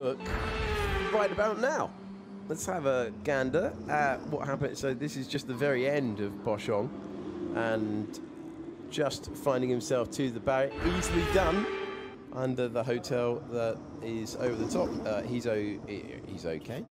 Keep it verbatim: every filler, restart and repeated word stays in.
Look, right about now. Let's have a gander at what happened. So this is just the very end of Boschung, and just finding himself to the barrier, easily done under the hotel that is over the top. Uh, he's o he's okay.